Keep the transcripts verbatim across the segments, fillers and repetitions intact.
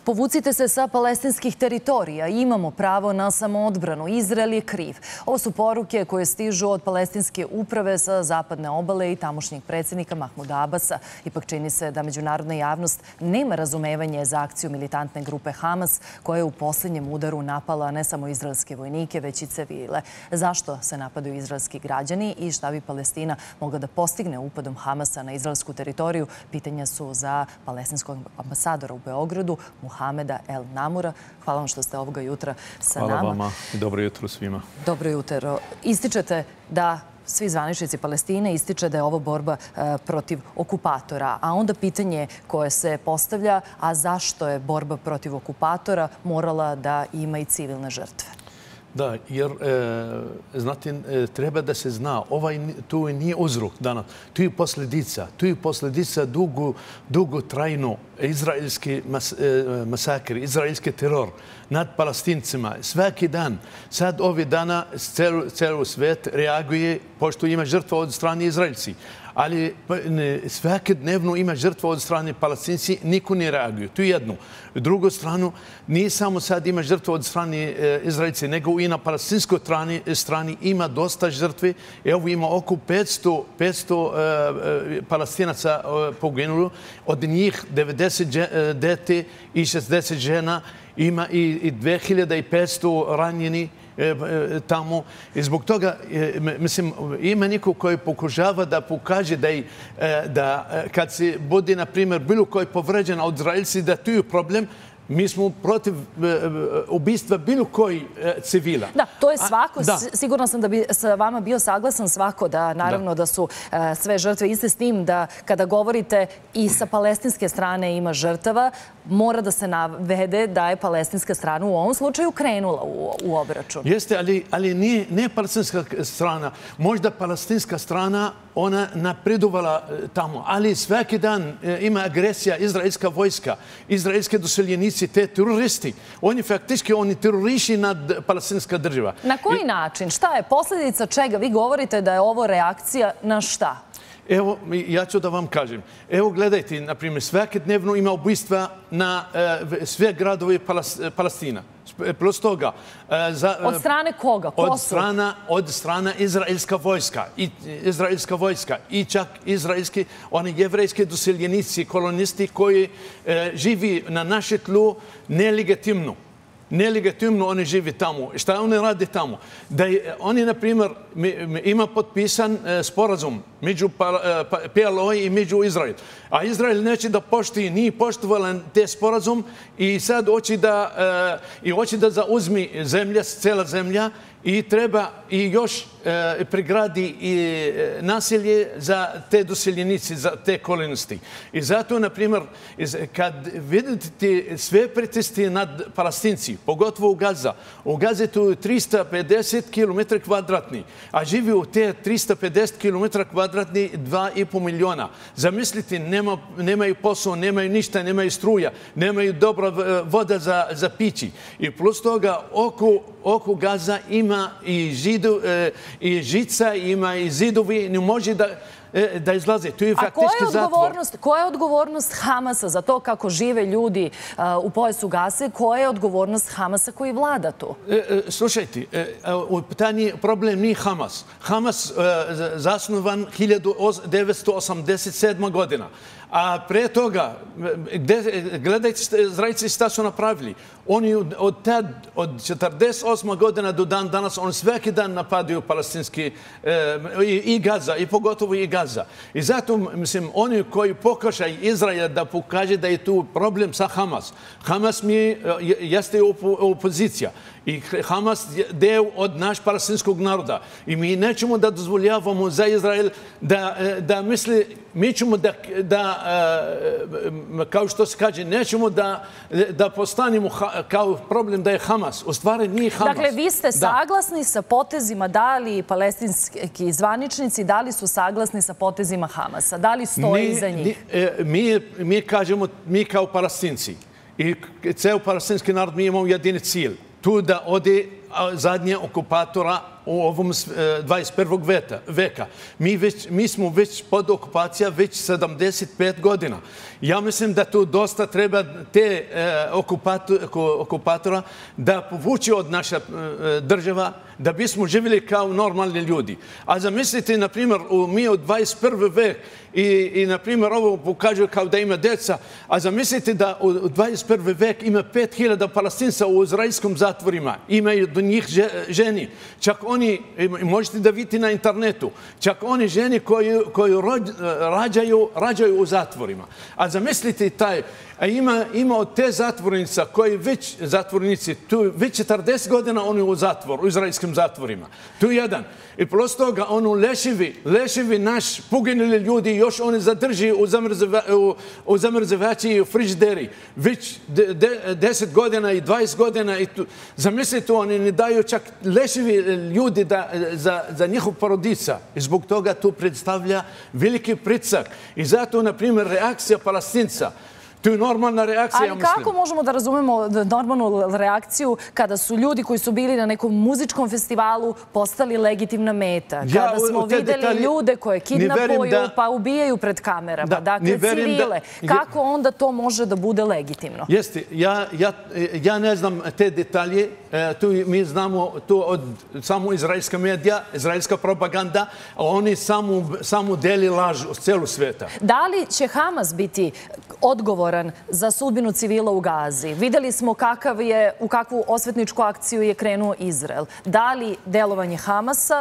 Povucite se sa palestinskih teritorija. Imamo pravo na samoodbranu. Izrael je kriv. Ovo su poruke koje stižu od palestinske uprave sa zapadne obale i tamošnjeg predsjednika Mahmuda Abasa. Ipak čini se da međunarodna javnost nema razumevanje za akciju militantne grupe Hamas, koja je u posljednjem udaru napala ne samo izraelske vojnike, već i civile. Zašto se napadaju izraelski građani i šta bi Palestina mogla da postigne upadom Hamasa na izraelsku teritoriju? Pitanja su za palestinskog ambasadora u Beogradu, Muhameda El Namura. Hvala vam što ste ovoga jutra sa nama. Hvala vama i dobro jutro svima. Dobro jutro. Ističete da svi zvaničnici Palestine ističe da je ovo borba protiv okupatora. A onda pitanje koje se postavlja, a zašto je borba protiv okupatora morala da ima i civilne žrtve? Da, jer, znate, treba da se zna, tu nije uzrok danas, tu je posljedica, tu je posljedica dugotrajno izraelski masakr, izraelski teror nad Palestincima. Svaki dan, sad ovih dana, celo svet reaguje pošto ima žrtva od strane Izraelci. Ali svake dnevno ima žrtva od strane Palestinci, niko ne reaguje. To je jedno. Drugu stranu, nije samo sad ima žrtva od strane Izraelci, nego i na palestinskoj strani ima dosta žrtve. Evo ima oko petsto Palestinaca poginulo, od njih devedeset dete i šezdeset žena, ima i dve hiljade petsto ranjeni tamo. I zbog toga, mislim, ima niko koji pokušava da pokaže da kad se bude, na primjer, bilo koji povređen od Izraelci, da tu je problem. Mi smo protiv ubistva bilo koji civila. Da, to je svako. Sigurno sam da bi sa vama bio saglasan svako da naravno da su sve žrtve iste, s tim da kada govorite i sa palestinske strane ima žrtava, mora da se navede da je palestinska strana u ovom slučaju krenula u obračun. Jeste, ali nije palestinska strana. Možda palestinska strana ona napredovala tamo, ali svaki dan ima agresija izraelska vojska, izraelske doseljenici, te teroristi. Oni faktički, oni teroriši nad palestinska država. Na koji način? Šta je posljedica čega? Vi govorite da je ovo reakcija na šta? Evo, ja ću da vam kažem. Evo, gledajte, na primjer, svake dnevno ima ubojstva na sve gradove Palestina. Plus toga... Od strane koga? Ko su? Od strana izraelska vojska. Izraelska vojska i čak izraelski, oni jevrejski doseljenici, kolonisti koji živi na naše tlu nelegitimno. Nelegitimno oni živi tamo. Šta oni rade tamo? Da oni, na primjer, ima potpisan sporazum među P L O i među Izrael. A Izrael neće da poštuje, nije poštovala te sporazum i sad hoće da zauzmi zemlja, cela zemlja, i treba i još pregradi naselje za te doseljenici, za te kolonisti. I zato, na primjer, kad vidite sve proteste nad Palestinci, pogotovo u Gaza, u Gazi tu je trista pedeset kilometara kvadratni, a živi u te trista pedeset kilometara kvadratni dva i po miliona. Zamislite, nemaju posao, nemaju ništa, nemaju struja, nemaju dobra voda za pići. I plus toga, oko Gaza ima i žica, ima i zidovi, ne može da izlaze. To je faktički zatvor. A koja je odgovornost Hamasa za to kako žive ljudi u pojasu Gaze? Koja je odgovornost Hamasa koji vlada tu? Slušajte, problem nije Hamas. Hamas zasnovan hiljadu devetsto osamdeset sedma godina. A pre toga, gledajte Izraelci šta su napravili. Oni od tad, od četrdeset osme godina do dan danas, oni svaki dan napadaju palestinski i Gaza, i pogotovo i Gaza. I zato, mislim, oni koji pokušaju Izraela da pokaže da je tu problem sa Hamas. Hamas mi jeste opozicija. I Hamas je deo od naš palestinskog naroda. I mi nećemo da dozvoljavamo za Izrael da misli, mi ćemo da, kao što se kaže, nećemo da postanemo kao problem da je Hamas. U stvari nije Hamas. Dakle, vi ste saglasni sa potezima, da li palestinski zvaničnici, da li su saglasni sa potezima Hamasa? Da li stoje iza njih? Mi kažemo, mi kao Palestinci i ceo palestinski narod, mi imamo jedini cilj. Tu da ode zadnje okupatora u ovom dvadeset prvog veka. Mi, već, mi smo već pod okupacija već sedamdeset pet godina. Ja mislim da tu dosta treba te okupatora da povuče od naša država, da bismo živjeli kao normalni ljudi. A zamislite, na primjer, mi od dvadeset prvi vek i, i na primjer, ovo pokažu kao da ima deca, a zamislite da u dvadeset prvi vek ima pet hiljada Palestinca u izraelskom zatvorima. Imaju do njih ženi. Čak oni, možete da vidite na internetu, čak oni ženi koji, koji rađaju, rađaju u zatvorima. A zamislite taj, a ima, ima od te zatvornica koji već, zatvornici, tu već četrdeset godina oni u zatvoru, u izraelskim zatvorima. Tu jedan. I plus toga, ono leševi, leševi naš poginuli ljudi, još oni zadrži u, zamrzeva, u, u zamrzevači i u frižideri. Već de, de, deset godina i dvadeset godina. I tu, zamislite, oni ne daju čak leševi ljudi da, za, za njihov porodica. I zbog toga tu predstavlja veliki pritisak. I zato, na primjer, reakcija Palestinca, to je normalna reakcija, ja mislim. Ali kako možemo da razumemo normalnu reakciju kada su ljudi koji su bili na nekom muzičkom festivalu postali legitimna meta? Kada smo videli ljude koje kidnapuju pa ubijaju pred kamerama, dakle civile. Kako onda to može da bude legitimno? Jeste, ja ne znam te detalje. Tu mi znamo to od samo izraelska medija, izraelska propaganda, a oni samo deli laž u celu sveta. Da li će Hamas biti odgovoran za sudbinu civila u Gazi? Videli smo kakav je, u kakvu osvetničku akciju je krenuo Izrael. Da li delovanje Hamasa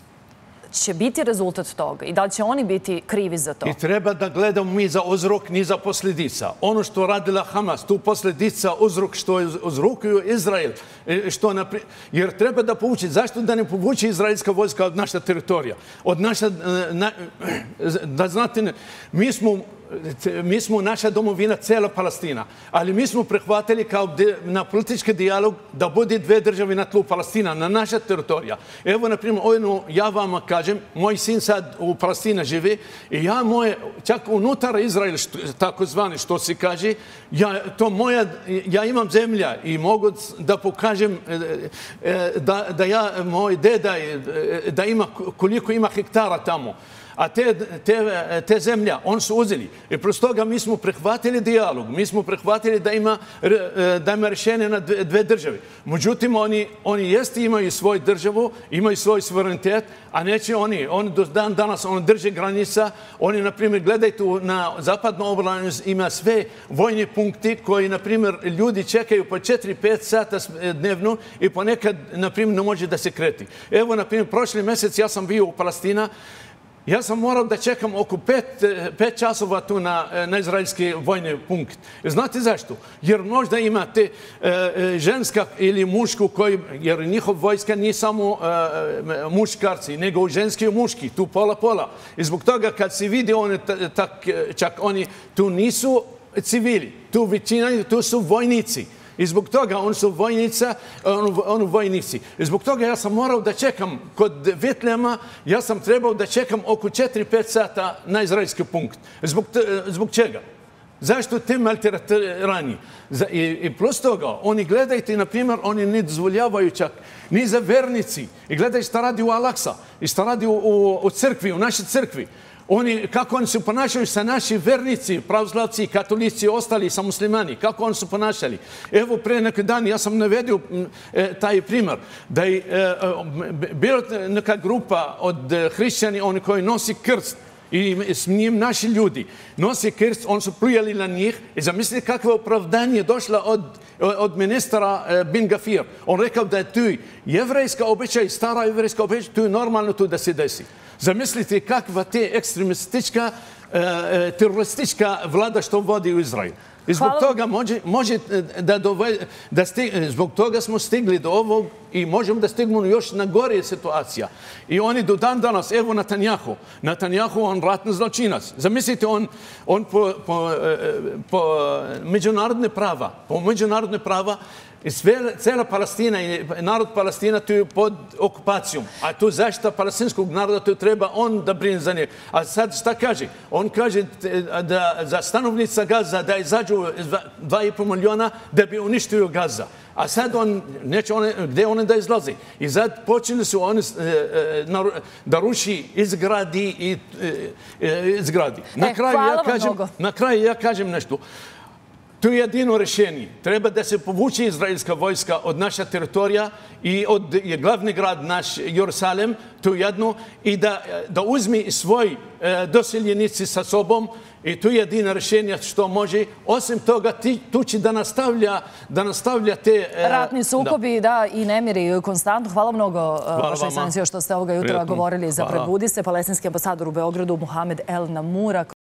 će biti rezultat toga i da li će oni biti krivi za to? I treba da gledamo mi za uzrok, ni za posljedica. Ono što radila Hamas, tu posljedica, uzrok što uzrokuju Izrael, što napri... jer treba da povući. Zašto da ne povući izraelska vojska od naša teritorija? Od naša, na... da znate, mi smo mi smo naša domovina, cela Palestina, ali mi smo prihvatili kao na politički dijalog da bude dve države na tlu Palestina, na naša teritorija. Evo, na primjer, ono, ja vama kažem, moj sin sad u Palestina živi i ja moje, čak unutar Izraela, tako zvani, što se kaže, ja, to moja, ja imam zemlja i mogu da pokažem da, da ja, moj deda, da ima, koliko ima hektara tamo. A te, te, te zemlja, on su uzeli. I plus toga mi smo prihvatili dijalog. Mi smo prihvatili da ima, da ima rješenje na dve, dve države. Međutim, oni, oni jeste imaju svoju državu, imaju svoj suverenitet, a neće oni. Oni do dan danas on drže granica. Oni, na primjer, gledajte na zapadnom obalju ima sve vojne punkti koji, na primjer, ljudi čekaju po četiri pet sata dnevno i ponekad, na primjer, ne može da se kreti. Evo, na primjer, prošli mjesec ja sam bio u Palestina. Ja sam morao da čekam oko pet, pet časova tu na, na izraelski vojni punkt. Znate zašto? Jer možda imate e, ženska ili mušku, koji, jer njihov vojska nije samo e, muškarci, nego ženski i muški, tu pola-pola. I zbog toga kad se vidi, one, tak, čak oni tu nisu civili, tu većina, tu su vojnici. I zbog toga oni su vojnica, on, on vojnici. I zbog toga ja sam morao da čekam kod Vetljama, ja sam trebao da čekam oko četiri pet sata na izraelski punkt. Zbog, zbog čega? Zašto te maltretirani? I, I plus toga, oni gledajte, na primjer, oni ne dozvoljavaju čak ni za vernici. I gledajte šta radi u Al-Aqsa i šta radi u, u, u crkvi, u našoj crkvi. Oni, kako oni se ponašaju sa naši vernici, pravoslavci, katolici, ostali sa muslimani, kako oni su ponašali. Evo, pre neki dan ja sam navedio e, taj primjer, da je e, bila neka grupa od e, hrišćani, oni koji nosi krst, i s njim naši ljudi nosi krst, oni su pljuvali na njih i zamislite kakve opravdanje došla od, od ministra e, Bin Gafir. On rekao da je tu jevrejska običaj, stara jevrejska običaj, tu je normalno tu da se desi. Zamislite kakva te ekstremistička, e, teroristička vlada što vodi u Izrael. I zbog Hvala. toga može, može da, dovoj, da stig, zbog toga smo stigli do ovog i možemo da stignemo još na gore situacija. I oni do dan danas, evo Netanjahu, Netanjahu on ratni zločinac. Zamislite, on, on po, po, po međunarodne prava, po međunarodne prava i sve, cela Palestina i narod Palestina tu je pod okupacijom. A tu zaštita palestinskog naroda, tu treba on da brine za njeg. A sad šta kaže? On kaže da za stanovnica Gaza da izađu dva i pol miliona da bi uništio Gaza. A sad on, neće one, gdje one da izlazi? I sad počeli su oni da ruši, izgradi i izgradi. Na kraju ja kažem, na kraju ja kažem nešto. To je jedino rješenje. Treba da se povuče izraelska vojska od naša teritorija i od glavni grad naš Jerusalem, to je jedno, i da, da uzmi svoj e, doseljenici sa sobom i to je jedino rješenje što može. Osim toga, ti, tu će da nastavlja, da nastavlja te... E, ratni sukobi, da. da, i nemiri konstantno. Hvala mnogo, vaša ekscelencijo, što ste ovoga jutra govorili za Prebudi se. Palestinski ambasador u Beogradu, Mohamed El Namura.